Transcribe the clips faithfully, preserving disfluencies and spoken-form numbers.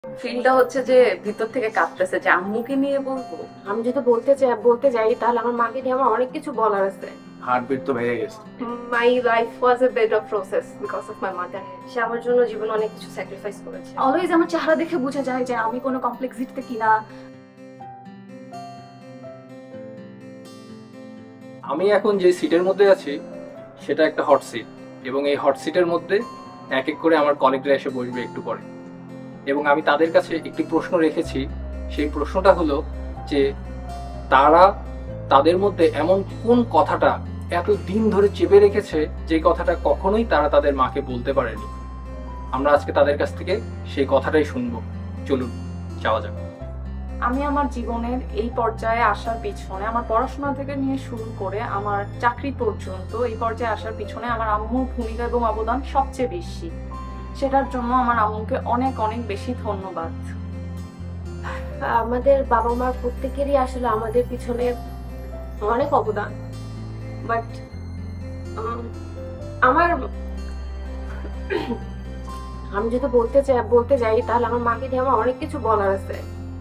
ফিলটা হচ্ছে যে ভিতর থেকে কাঁপতেছে যে আম্মুকে নিয়ে বলবো। আমি যদি বলতে চাই বলতে যাই তাহলে আমার মাকে নিয়ে আমার অনেক কিছু বলার আছে। হার্টবিট তো বেড়ে গেছে। My life was a better process because of my mother. সে আমার জন্য জীবনে অনেক কিছু স্যাক্রিফাইস করেছে। অলওয়েজ আমার চেহারা দেখে বোঝা যায় যে আমি কোনো কমপ্লেক্সিটিতে কিনা। আমি এখন যে সিটের মধ্যে আছি সেটা একটা হট সিট, এবং এই হট সিটের মধ্যে এক এক করে আমার কলিগরা এসে বসবে একটু পরে, এবং আমি তাদের কাছে একটি প্রশ্ন রেখেছি। সেই প্রশ্নটা হলো যে তারা তাদের মধ্যে এমন কোন কথাটা এত দিন ধরে চেপে রেখেছে যে কথাটা কখনোই তারা তাদের মাকে বলতে পারেনি। আমরা আজকে তাদের কাছ থেকে সেই কথাটাই শুনবো। চলুন যাওয়া যাক। আমি আমার জীবনের এই পর্যায়ে আসার পিছনে, আমার পড়াশোনা থেকে নিয়ে শুরু করে আমার চাকরি পর্যন্ত এই পর্যায়ে আসার পিছনে আমার আম্মুর ভূমিকা এবং অবদান সবচেয়ে বেশি। সেটার জন্য আমার আম্মুকে অনেক অনেক বেশি ধন্যবাদ। আমাদের বাবা মার প্রত্যেকেরই আসলে আমাদের পিছনে অনেক অবদান, বাট আমার আমি যদি বলতে চাই বলতে যাই তাহলে আমার মাকে নিয়ে আমার অনেক কিছু বলার আছে।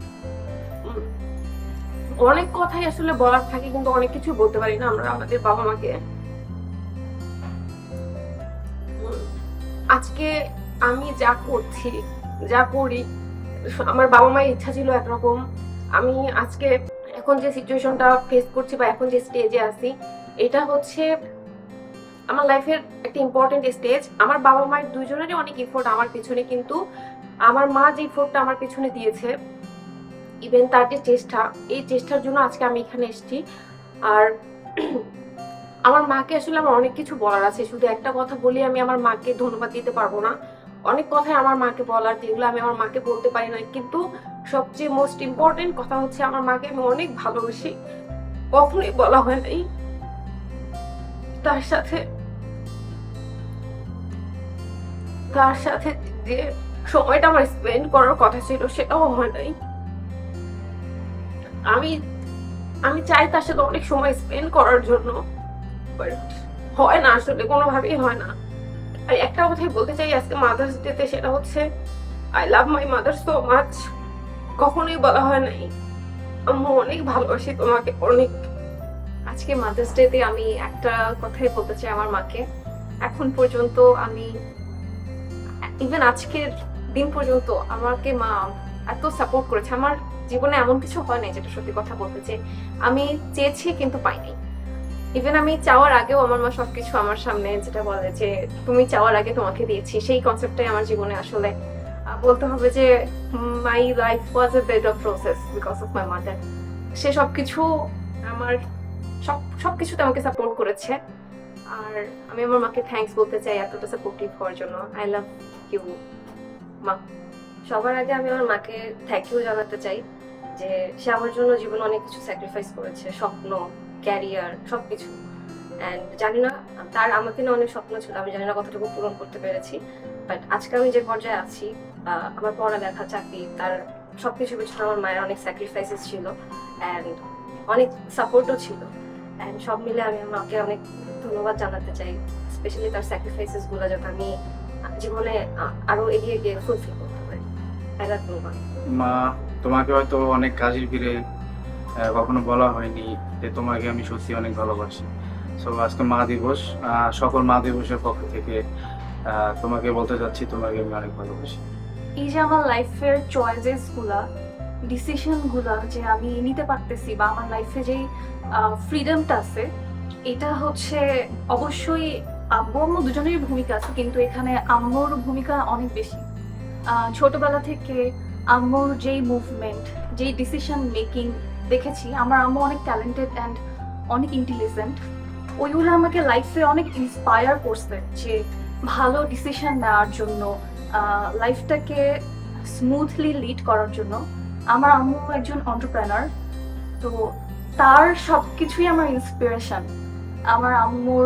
অনেক কথাই আসলে বলার থাকে কিন্তু অনেক কিছু বলতে পারি না আমরা আমাদের বাবা মাকে। আজকে আমি যা করছি যা করি, আমার বাবা মায়ের ইচ্ছা ছিল একরকম। আমি আজকে এখন যে সিচুয়েশনটা ফেস করছি বা এখন যে স্টেজে আছি, এটা হচ্ছে আমার লাইফের একটা ইম্পর্টেন্ট স্টেজ। আমার বাবা মায়ের দুইজনেরই অনেক এফোর্ট আমার পিছনে, কিন্তু আমার মা যে এফোর্টটা আমার পিছনে দিয়েছে, ইভেন তার যে চেষ্টা, এই চেষ্টার জন্য আজকে আমি এখানে এসেছি। আর আমার মাকে আসলে আমার অনেক কিছু বলার আছে। শুধু একটা কথা বলি আমি আমার মাকে ধন্যবাদ দিতে পারবো না। অনেক কথাই আমার মাকে বলার, যেগুলো আমি আমার মাকে বলতে পারি না। কিন্তু সবচেয়ে মোস্ট ইম্পর্টেন্ট কথা হচ্ছে আমার মাকে আমি অনেক ভালোবাসি। কখনোই বলা হয় নাই তার সাথে তার সাথে যে সময়টা আমার স্পেন্ড করার কথা ছিল সেটাও হয় নাই। আমি আমি চাই তার সাথে অনেক সময় স্পেন্ড করার জন্য, বাট হয় না, আসলে কোনোভাবেই হয় না। আর একটা কথাই বলতে চাই আজকে মাদার্স ডেতে, সেটা হচ্ছে I love my mother so much. কখনোই বলা হয় নাই আম্মু অনেক ভালোবাসি তোমাকে অনেক। আজকে মাদার্স ডেতে আমি একটা কথাই বলতে চাই আমার মাকে। এখন পর্যন্ত আমি, ইভেন আজকের দিন পর্যন্ত আমাকে মা এত সাপোর্ট করেছে। আমার জীবনে এমন কিছু হয় নাই যেটা সত্যি কথা বলতে চাই আমি চেয়েছি কিন্তু পাইনি। ইভেন আমি চাওয়ার আগেও আমার মা সবকিছু আমার সামনে যেটা বলে যে তুমি চাওয়ার আগে তোমাকে দিয়েছি, সেই কনসেপ্টটাই আমার জীবনে আসলে বলতে হবে যে my life was a better process because of my mother. সে সবকিছু আমার সব সবকিছুতে আমাকে সাপোর্ট করেছে। আর আমি আমার মাকে থ্যাঙ্কস বলতে চাই এতটা সাপোর্টিভ হওয়ার জন্য। আই লাভ ইউ মা। সবার আগে আমি আমার মাকে থ্যাংক ইউ জানাতে চাই যে সে আমার জন্য জীবনে অনেক কিছু স্যাক্রিফাইস করেছে, স্বপ্ন, ক্যারিয়ার, সবকিছু। অ্যান্ড জানি না তার আমাকে নিয়ে অনেক স্বপ্ন ছিল, আমি জানি না কতটুকু পূরণ করতে পেরেছি। বাট আজকে আমি যে পর্যায়ে আছি, আমার পড়ালেখা, চাকরি, তার সবকিছু পিছনে আমার মায়ের অনেক স্যাক্রিফাইসেস ছিল অ্যান্ড অনেক সাপোর্টও ছিল। অ্যান্ড সব মিলে আমি আমাকে অনেক ধন্যবাদ জানাতে চাই, স্পেশালি তার স্যাক্রিফাইসেস গুলো যাতে আমি জীবনে আরো এগিয়ে গিয়ে ফুলফিল করতে পারি। মা, তোমাকে হয়তো অনেক কাজের ভিড়ে কখনো বলা হয়নি যে তোমাকে আমি সত্যি অনেক ভালোবাসি। সো আজকে মা দিবস, সকল মা দিবসের পক্ষ থেকে তোমাকে বলতে চাচ্ছি তোমাকে আমি অনেক ভালোবাসি। এই যে আমার লাইফের চয়েসেস গুলা, ডিসিশন গুলা যে আমি নিতে পারতেছি বা আমার লাইফে যেই ফ্রিডমটা আছে, এটা হচ্ছে অবশ্যই আব্বু আম্মু দুজনেরই ভূমিকা আছে, কিন্তু এখানে আম্মুর ভূমিকা অনেক বেশি। ছোটবেলা থেকে আম্মুর যেই মুভমেন্ট, যেই ডিসিশন মেকিং দেখেছি, আমার আম্মু অনেক ট্যালেন্টেড অ্যান্ড অনেক ইন্টেলিজেন্ট। ওইগুলো আমাকে লাইফে অনেক ইন্সপায়ার করছে যে ভালো ডিসিশন নেওয়ার জন্য, লাইফটাকে স্মুথলি লিড করার জন্য। আমার আম্মু একজন এন্টারপ্রেনার, তো তার সব কিছুই আমার ইন্সপিরেশন। আমার আম্মুর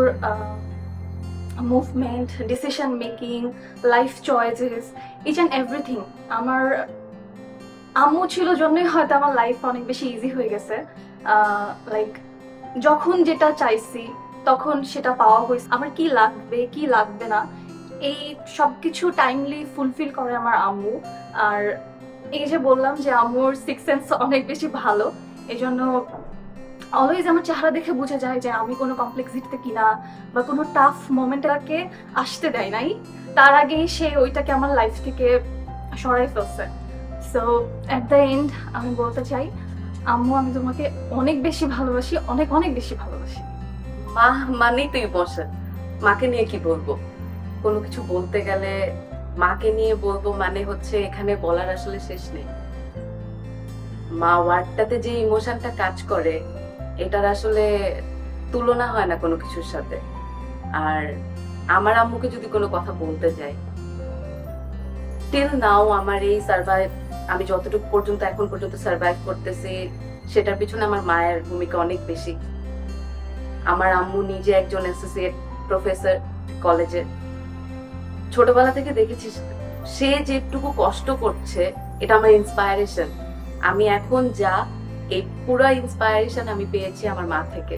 movement, decision making, life choices, each and everything. আমার আম্মু ছিল জন্যই হয়তো আমার লাইফ অনেক বেশি ইজি হয়ে গেছে। লাইক যখন যেটা চাইছি তখন সেটা পাওয়া হয়েছে। আমার কি লাগবে কি লাগবে না এই সব কিছু টাইমলি ফুলফিল করে আমার আম্মু। আর এই যে বললাম যে আম্মুর সিক্স সেন্স অনেক বেশি ভালো, এই জন্য অলওয়েজ আমার চেহারা দেখে বোঝা যায় যে আমি কোনো কমপ্লেক্সিটিতে কিনা বা কোনো টাফ মোমেন্টটাকে আসতে দেয় নাই, তার আগেই সে ওইটাকে আমার লাইফ থেকে সরাই ফেলছে। সো অ্যাট দ্য এন্ড আমি বলতে চাই আম্মু আমি তোমাকে অনেক বেশি ভালোবাসি, অনেক অনেক বেশি ভালোবাসি। মা মানেই তো ইমোশন, মাকে নিয়ে কি বলবো, কোনো কিছু বলতে গেলে মাকে নিয়ে বলবো মানে হচ্ছে এখানে বলার আসলে শেষ নেই। মা ওয়ার্ডটাতে যে ইমোশনটা কাজ করে এটার আসলে তুলনা হয় না কোনো কিছুর সাথে। আর আমার আম্মুকে যদি কোনো কথা বলতে যাই, টিল নাও আমার এই সার্ভাইভ, আমি যতটুকু পর্যন্ত এখন পর্যন্ত সার্ভাইভ করতেছি সেটার পিছনে আমার মায়ের ভূমিকা অনেক বেশি। আমার আম্মু নিজে একজন অ্যাসোসিয়েট প্রফেসর কলেজে, ছোটবেলা থেকে দেখেছি সে যেটুকু কষ্ট করছে এটা আমার ইন্সপায়ারেশন। আমি এখন যা, এই পুরো ইন্সপায়ারেশন আমি পেয়েছি আমার মা থেকে।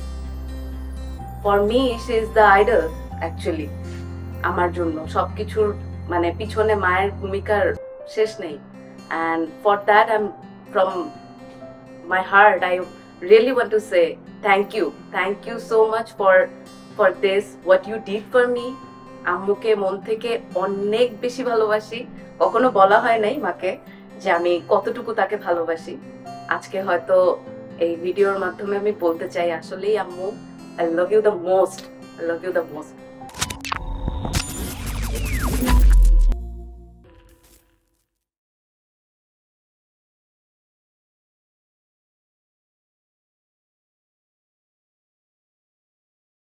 For me she is the idol actually. আমার জন্য সবকিছুর মানে পিছনে মায়ের ভূমিকার শেষ নেই। And for that I am from my heart I really want to say thank you, thank you so much for for this what you did for me. আম্মুকে মন থেকে অনেক বেশি ভালোবাসি। কখনো বলা হয় নাই মাকে যে আমি কতটুকু তাকে ভালোবাসি। আজকে হয়তো এই ভিডিওর মাধ্যমে আমি বলতে চাই আসলেই আম্মু, I love you the most, I love you the most.